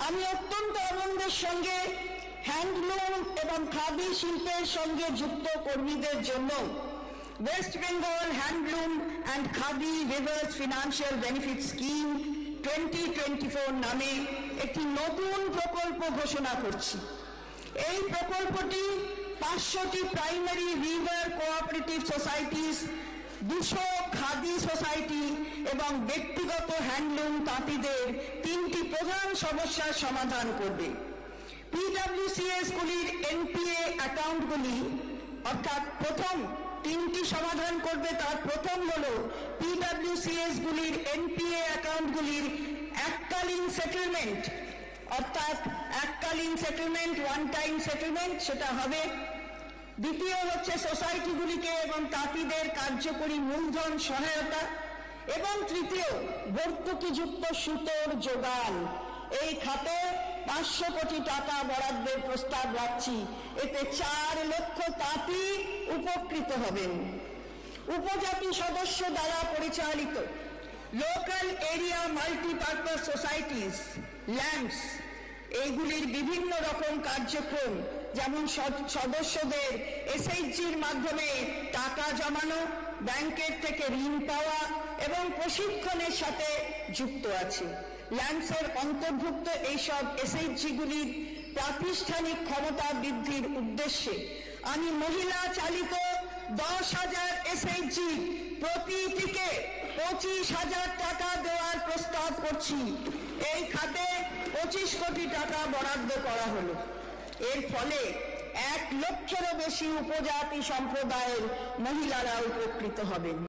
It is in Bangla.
আমি অত্যন্ত আনন্দের সঙ্গে হ্যান্ডলুম এবং খাদি শিল্পের সঙ্গে যুক্ত কর্মীদের জন্য West Bengal handloom and khadi rivers financial benefit scheme 2024 নামে একটি নতুন প্রকল্প ঘোষণা করছি। এই প্রকল্পটি 500টি primary river cooperative societies, 200 khadi society এবং ব্যক্তিগত হ্যান্ডলুম তাঁতিদের 3টি প্রধান সমস্যার সমাধান করবে। পিডব্লিউসিএস গুলির এনপিএ অ্যাকাউন্টগুলি অর্থাৎ প্রথম 3টি সমাধান করবে। তার প্রথম হলো পিডব্লিউসিএস গুলির এনপিএ অ্যাকাউন্টগুলির এককালীন সেটেলমেন্ট, অর্থাৎ এককালীন সেটেলমেন্ট, ওয়ান টাইম সেটেলমেন্ট সেটা হবে। দ্বিতীয় হচ্ছে সোসাইটিগুলিকে এবং তাঁতিদের কার্যকরী মূলধন সহায়তা, এবং তৃতীয় ভর্তুকিযুক্ত সুতোর যোগান। এই খাতে 500 কোটি টাকা বরাদ্দের প্রস্তাব রাখছি। এতে 4 লক্ষ তাঁতি উপকৃত হবেন। উপজাতি সদস্য দ্বারা পরিচালিত local area multipurpose societies LAMPS, এইগুলির বিভিন্ন রকম কার্যক্রম, যেমন সদস্যদের এসএইচজির মাধ্যমে টাকা জমানো, ব্যাংকের থেকে ঋণ পাওয়া এবং প্রশিক্ষণের সাথে যুক্ত আছে। ল্যাম্পসের অন্তর্ভুক্ত এইসব এসএইচজিগুলির প্রাতিষ্ঠানিক ক্ষমতা বৃদ্ধির উদ্দেশ্যে আমি মহিলা চালিত 10,000 এসএইচজি প্রতিটিকে 25,000 টাকা দেওয়ার প্রস্তাব করছি। এই খাতে 25 কোটি টাকা বরাদ্দ করা হলো। এর ফলে 1 লক্ষেরও বেশি উপজাতি সম্প্রদায়ের মহিলারা উপকৃত হবেন।